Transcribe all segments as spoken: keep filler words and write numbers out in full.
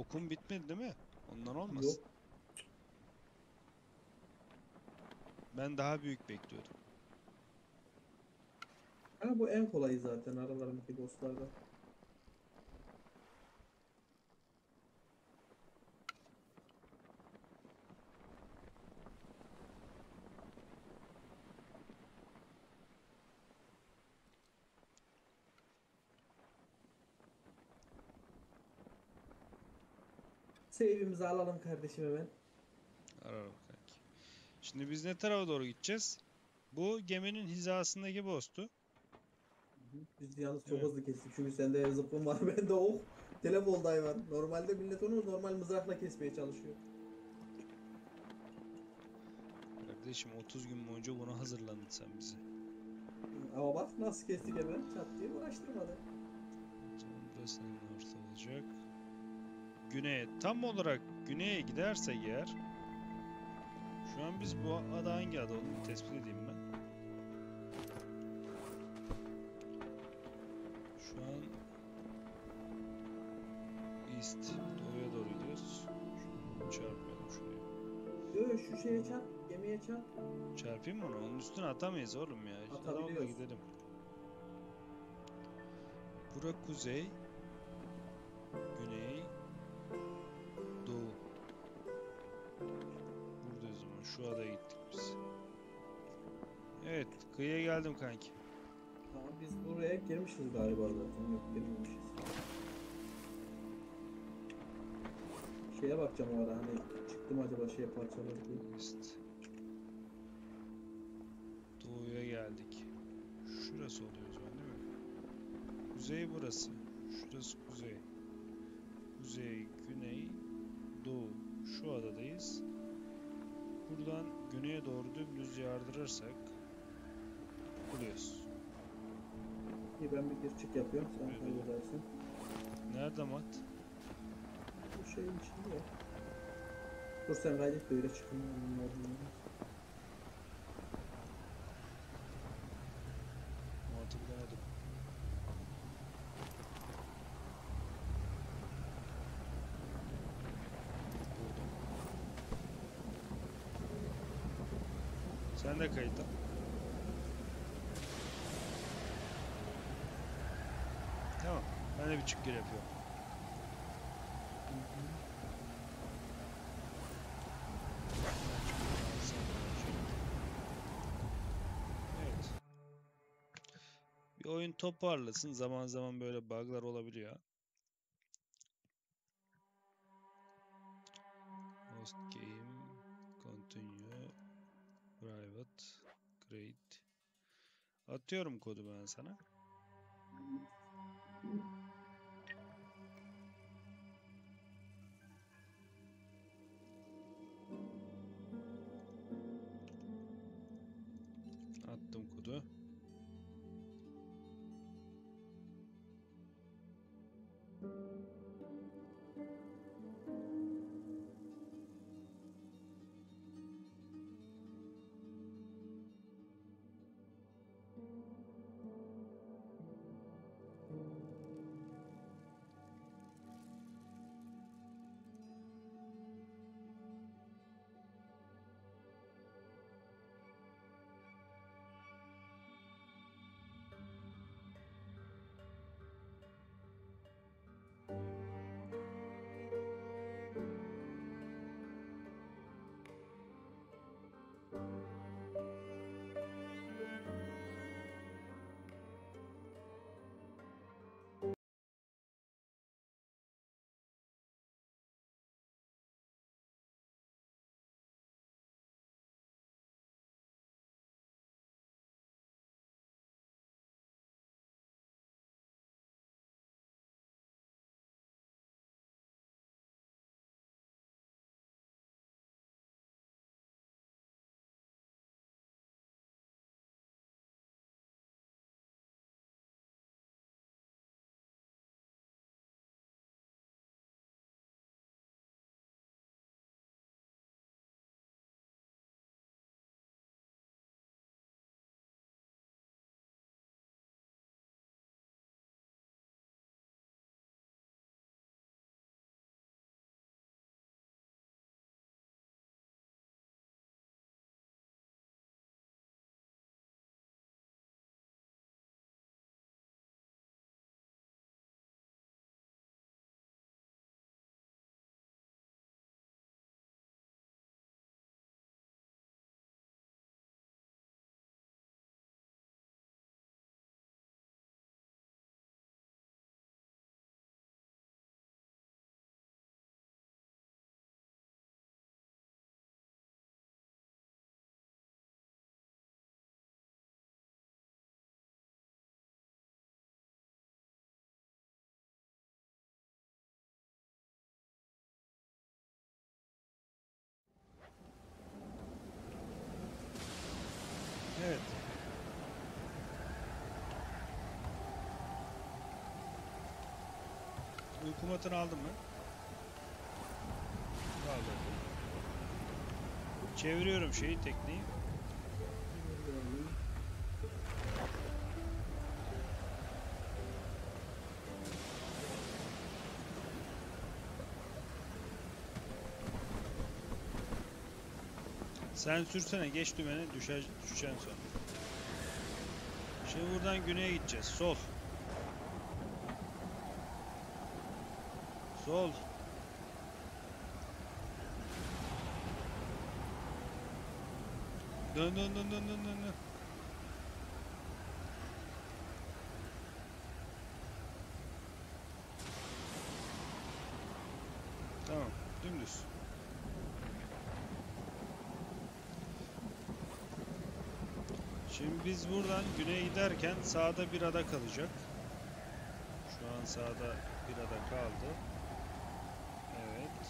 okum bitmedi değil mi? Ondan olmasın. Yok. Ben daha büyük bekliyordum. Ha, bu en kolayı zaten aralarındaki bosslarda. Save'imizi alalım kardeşim hemen. Ararım kanki. Şimdi biz ne tarafa doğru gideceğiz? Bu geminin hizasındaki boss'tu. Hı hı. Biz yalnız Değil çok mi? hızlı kestik. Çünkü sende zıplım var, bende ok. Telef hayvan. Normalde millet onu normal mızrakla kesmeye çalışıyor. Kardeşim otuz gün boyunca buna hazırlandın sen bize. Hı, ama bak nasıl kestik hemen. Çat diye uğraştırmadı. O zaman burası orta olacak. Güneye, tam olarak güneye gidersek eğer, şu an biz bu ada hangi ada olduğunu tespit edeyim ben. Şu an east, doğuya doğru gidiyoruz. Şunu çarpmayalım şuraya. Yo, şu şeye çarp. Gemiye çarp. Çarpayım mı onu? Onun üstüne atamayız oğlum ya. Adam akıllı Atabiliyoruz. gidelim. Bura kuzey, güney, doğu. Buradayız o zaman. Şu adaya gittik biz. Evet, kıyıya geldim kanki. Tamam, biz buraya girmişiz galiba zaten. Yok, girmemişiz. Şeye bakacağım o ara, hani çıktım acaba şey parçaları diye. East. Doğuya geldik. Şurası oluyor o zaman değil mi? Kuzey burası. Şurası kuzey. Kuzey, güney, doğu. Şu adadayız. Buradan güneye doğru dümdüz yardırırsak buluyoruz. İyi, ben bir gir çık yapıyorum, sen Buraya doğru. halledersin. Nerede mat? Bu şeyin içinde ya. Dur sen kaydet de öyle çıkın. Onlardan. Matı bulamadım. Buldum. Sen de kayıt al. Tamam. Ben de bir çık gir yapıyorum. Evet. Bir oyun toparlasın. Zaman zaman böyle bug'lar olabiliyor. Host game. Continue. Private. Create. Atıyorum kodu ben sana. Attım kodu. Evet. Uyku matını aldın mı? Aldım. Çeviriyorum şeyi, tekneyi. Sen sürsene, geç dümeni, düşer, düşeceksin sonra. Şimdi buradan güneye gideceğiz. Sol. Sol. Dön dön dön dön dön dön. dön. Tamam, dümdüz. Şimdi biz buradan güneye giderken sağda bir ada kalacak. Şu an sağda bir ada kaldı. Evet.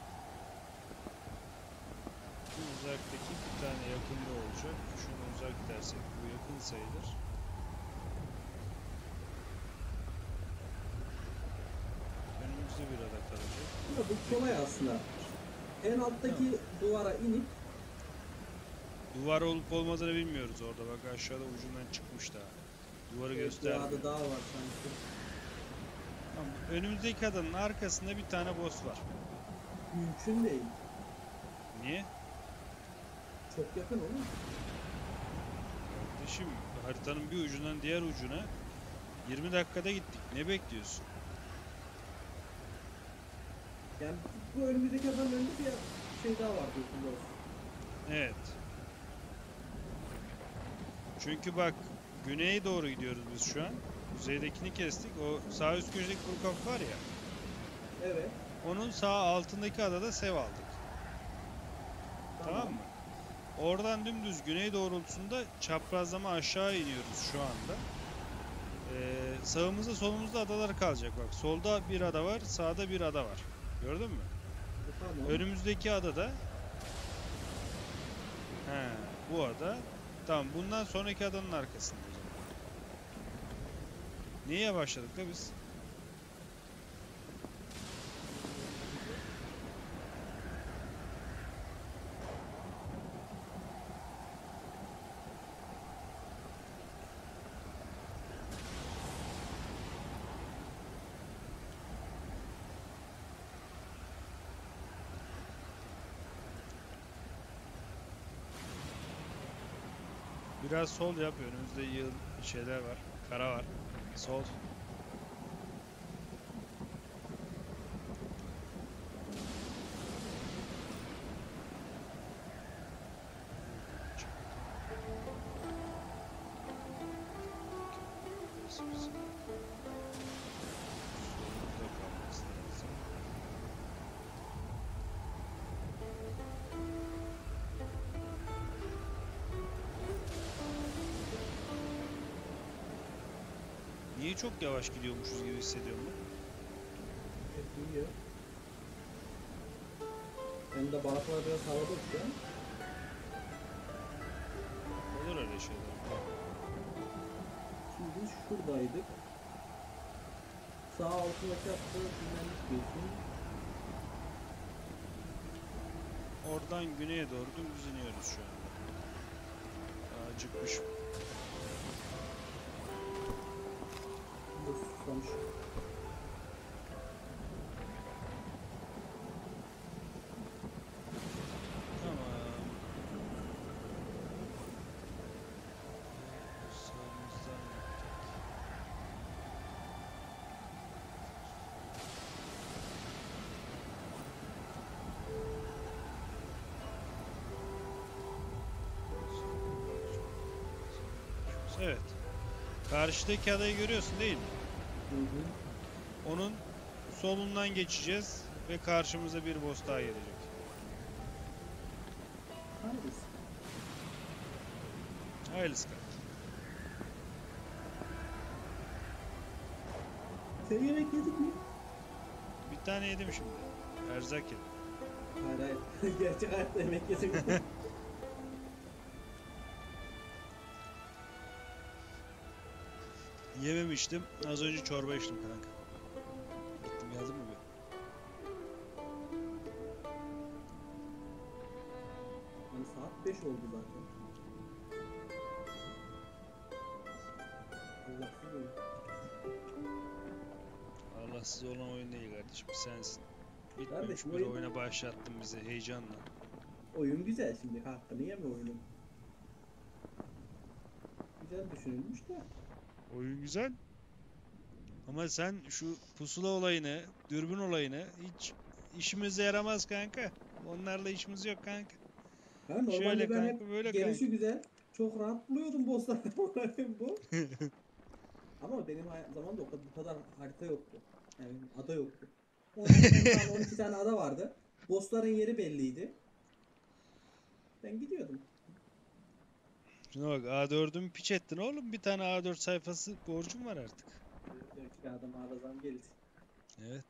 Bu uzaktaki bir tane yakında olacak. Şunu uzak dersek bu yakın sayılır. Önümüzde bir ada kalacak. Ya bu kolay aslında. En alttaki duvara inip Duvar olup olmadığını bilmiyoruz orada. Bak aşağıda ucundan çıkmış daha. Duvarı evet, göstermiyor. duvarda daha var sanki. Tamam. Önümüzdeki adanın arkasında bir tane boss var. Mümkün değil. Niye? Çok yakın oğlum. Kardeşim haritanın bir ucundan diğer ucuna yirmi dakikada gittik. Ne bekliyorsun? Yani bu önümüzdeki adamın önünde bir şey daha var diyorsun doğrusu. Evet. Çünkü bak güneye doğru gidiyoruz biz şu an. Kuzeydekini kestik. O sağ üst köşedeki kuru kapı var ya. Evet. Onun sağ altındaki adada sev aldık. Tamam, mı? Oradan dümdüz güney doğrultusunda çaprazlama aşağı iniyoruz şu anda. Ee, sağımızda solumuzda adalar kalacak. Bak solda bir ada var, sağda bir ada var. Gördün mü? E, tamam. Önümüzdeki adada he, bu ada. Tamam, bundan sonraki adanın arkasında. Niye başladık da biz? Biraz sol yap. Önümüzde yığın şeyler var. Kara var. Sol. Solda kalması lazım. Niye çok yavaş gidiyormuşuz gibi hissediyorum ben? Evet, duyuyor. Benim de balıklar biraz havada uçuyor. Olur öyle şeyler. Şimdi biz şuradaydık. Sağ altındaki hattı dinlendik diyorsun. Oradan güneye doğru dümdüz iniyoruz şu anda. Acıkmış. Burada susamış. Tamam. Sağımızdan gittik. Evet. Karşıdaki adayı görüyorsun değil mi? Hı hı. Onun solundan geçeceğiz ve karşımıza bir boss daha gelecek. Hangisi? Hayırlısı kal. Sen yemek yedik mi? Bir tane yedim şimdi. Erzak yedim. Hayır hayır. Gerçek hayatta yemek yedik. Yememiştim. Az önce çorba içtim kanka. Gittim geldim mi bir? Yani saat beş oldu zaten. Allahsız oyun. Allahsız olan oyun değil kardeşim. Sensin. Bitmemiş Kardeşim, bir oyun- oyuna başlattın bizi heyecanla. Oyun güzel şimdi. Hakkını yeme oyunun. Güzel düşünülmüş de. Oyun güzel. Ama sen şu pusula olayını, dürbün olayını hiç işimize yaramaz kanka. Onlarla işimiz yok kanka. Ha, normalde Şöyle ben kanka, hep böyle gelişi kanka. güzel. Çok rahat buluyordum bossları bu. Ama benim hay- zamanımda o kadar, bu kadar harita yoktu. Yani ada yoktu. on tane on iki tane ada vardı. Bossların yeri belliydi. Ben gidiyordum. Şuna bak, A dördümü piç ettin oğlum. Bir tane A dört sayfası borcum var artık. Dört kağıda mağazadan geldi. Evet.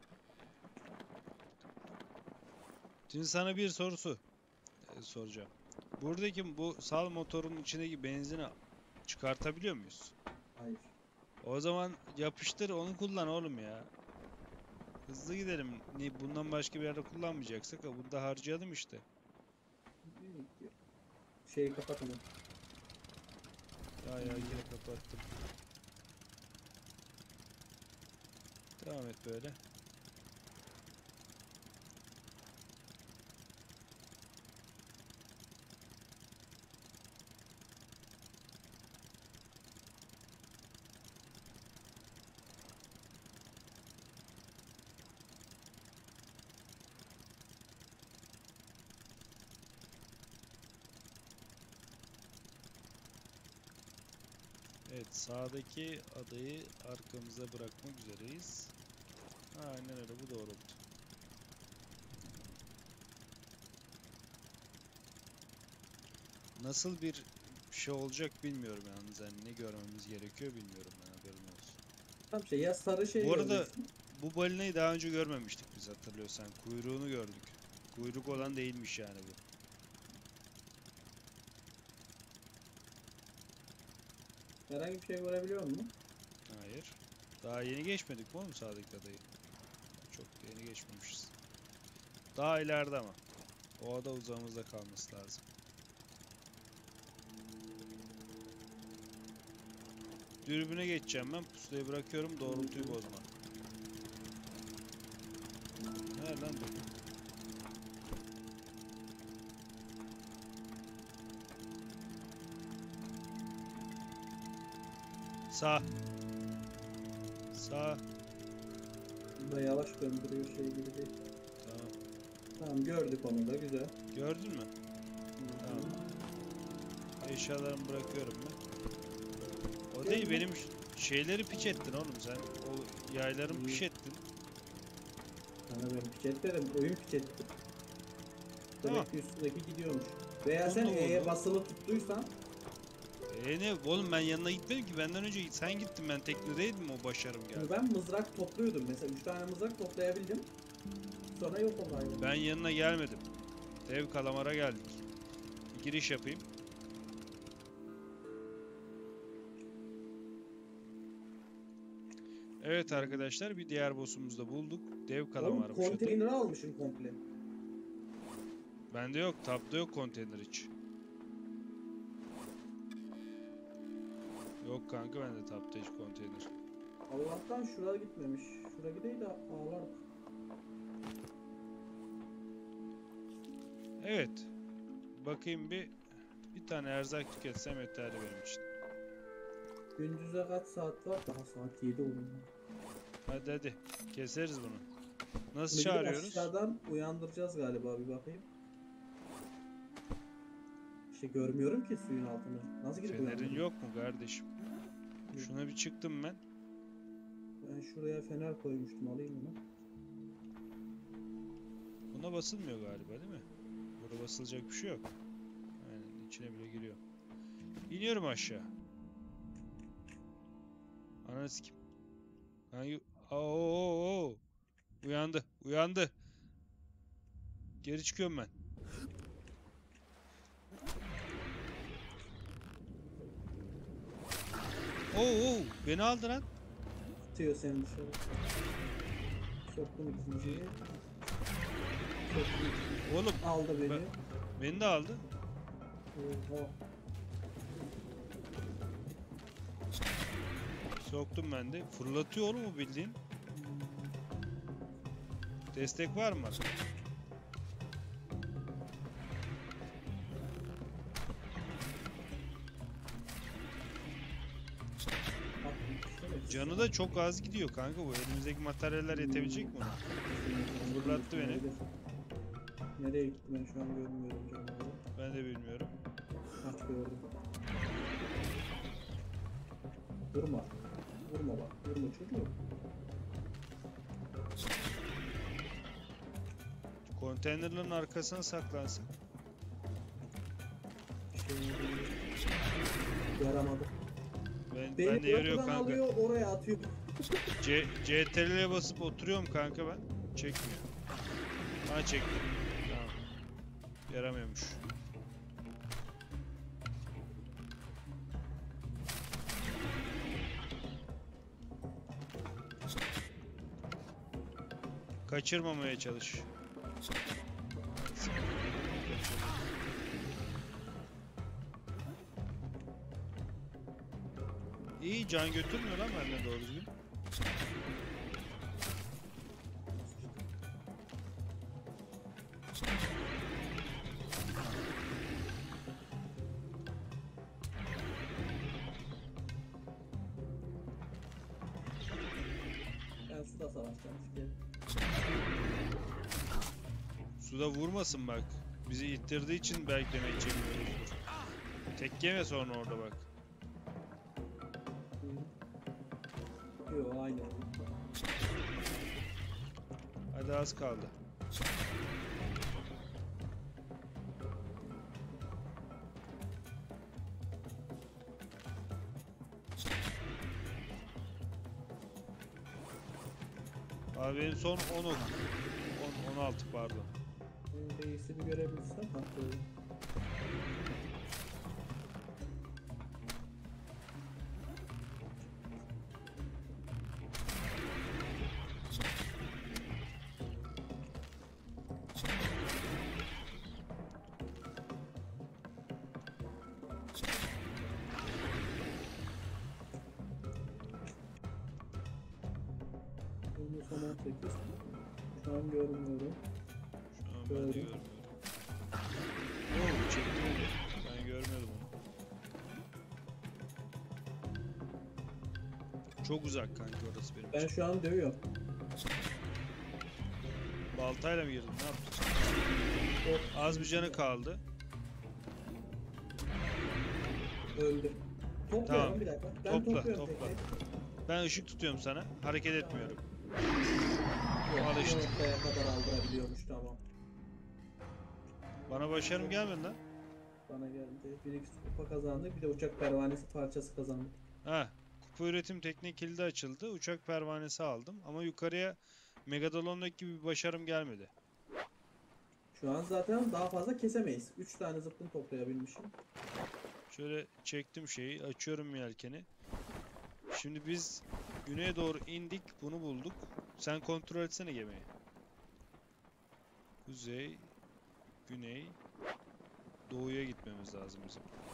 Şimdi sana bir sorusu e, soracağım. Buradaki bu sal motorun içindeki benzini çıkartabiliyor muyuz? Hayır. O zaman yapıştır onu kullan oğlum ya. Hızlı gidelim. Ni bundan başka bir yerde kullanmayacaksak ha, bunu da harcayalım işte. Şeyi kapat ama. Ya ya yine kapattım. Devam et böyle. Evet, sağdaki adayı arkamıza bırakmak üzereyiz. Aynen öyle, bu doğrultu. Nasıl bir şey olacak bilmiyorum yalnız, yani ne görmemiz gerekiyor bilmiyorum, ben haberin olsun. Tam şey ya, sarı şey Bu arada göreceksin. bu balinayı daha önce görmemiştik biz, hatırlıyorsan. Kuyruğunu gördük. Kuyruk olan değilmiş yani bu. Herhangi bir şey görebiliyor musun? Hayır. Daha yeni geçmedik mi oğlum sağdaki adayı? Çok da yeni geçmemişiz. Daha ileride ama. O ada uzağımızda kalması lazım. Dürbüne geçeceğim ben. Pusulayı bırakıyorum. Doğrultuyu bozma. Nerede lan dürbün? Sağ. Sağ. Bu da yavaş döndürüyor şey gibi değil. Tamam. Tamam, gördük onu da, güzel. Gördün mü? Tamam. Eşyalarımı bırakıyorum ben. O değil, benim ş- şeyleri piç ettin oğlum sen. O yaylarımı piç ettin. Sana ben piç etmedim, oyun piç etti. Tamam. Demek ki üstündeki gidiyormuş. Veya Onu sen da E'ye oldu. basılı tuttuysan E ne oğlum, ben yanına gitmedim ki, benden önce sen gittin, ben teknedeydim, o başarım şimdi geldi. ben mızrak topluyordum. Mesela üç tane mızrak toplayabildim. Sonra yok oldu hayvan. Ben yanına gelmedim. Dev kalamara geldik. Bir giriş yapayım. Evet arkadaşlar, bir diğer boss'umuzu da bulduk. Dev Oğlum, kalamarmış adı. konteyneri almışım komple. Bende yok, tabda yok konteyner hiç. Yok kanka, bende tabda hiç konteyner. Allah'tan şuraya gitmemiş. Şuraya gideydi de ağlardık. Evet. Bakayım bir. Bir tane erzak tüketsem yeterli benim için. Gündüze kaç saat var? Daha saat yedi oldu. Hadi hadi. Keseriz bunu. Nasıl Bunu gidip çağırıyoruz? aşağıdan uyandıracağız galiba, bir bakayım. İşte görmüyorum ki suyun altını. Nasıl gidip Fenerin uyandırayım? yok mu kardeşim? Şuna bir çıktım ben. Ben şuraya fener koymuştum, alayım onu. Buna basılmıyor galiba değil mi? Burada basılacak bir şey yok. Aynen, içine bile giriyor. İniyorum aşağı. Ananı sikim. Hangi... Oo, oo, oo. Uyandı. Uyandı. Geri çıkıyorum ben. Oo, oo, beni aldı lan. Atıyor seni dışarı. Soktum ikinciyi. Soktum ikinciyi. Oğlum Aldı beni. ben- beni de aldı. Oha. Soktum ben de. Fırlatıyor oğlum o bildiğin. Destek var mı? Canı da çok az gidiyor kanka bu. Elimizdeki materyaller yetebilecek mi ona? Fırlattı beni. Nereye gitti ben şu an görmüyorum canım. Ben de bilmiyorum. Kaç gördüm. Vurma. Vurma bak. Vurma çocuğum. Konteynerlerin arkasına saklansın. Şey, yaramadı. Ben, Beni ben de yarıyor kapıdan kanka. alıyor oraya atıyor. C C T R'ye basıp oturuyorum kanka ben. Çekmiyor. Ha çekti. Tamam. Yaramıyormuş. Kaçırmamaya çalış. İyi, can götürmüyor lan benden doğru düzgün. Ben suda savaşacağım. Sikerim. Suda vurmasın bak. Bizi ittirdiği için belki demek çekmiyoruz. Tek yeme sonra orada bak. Yo aynı. Hadi az kaldı. Abi benim son on ok. on, on altı pardon. Reisi bir görebilsem. Ha böyle. Şimdi son on sekiz. Şu an görmüyorum. Şu an ben de Gördüm. görmüyorum. Oo, çekti beni. Ben görmedim onu. Çok uzak kanka orası benim Ben için. şu an dövüyorum. Baltayla mı girdin? Ne yaptın? Hop, Az bir canı kaldı. öldü. Topluyorum Tamam. bir dakika. Ben Topla, topluyorum topla. tekrar. Ben ışık tutuyorum sana. Hareket etmiyorum. Yok, Al işte. bir noktaya kadar aldırabiliyormuş tamam. Bana başarım gelmedi lan. Bana geldi. Bir iki kupa kazandık. Bir de uçak pervanesi parçası kazandık. Ha, kupa üretim tekniği kilidi açıldı. Uçak pervanesi aldım. Ama yukarıya Megadolon'daki gibi bir başarım gelmedi. Şu an zaten daha fazla kesemeyiz. üç tane zıpkın toplayabilmişim. Şöyle çektim şeyi. Açıyorum yelkeni. Şimdi biz güneye doğru indik. Bunu bulduk. Sen kontrol etsene gemiyi. Kuzey, güney, doğuya gitmemiz lazım bizim.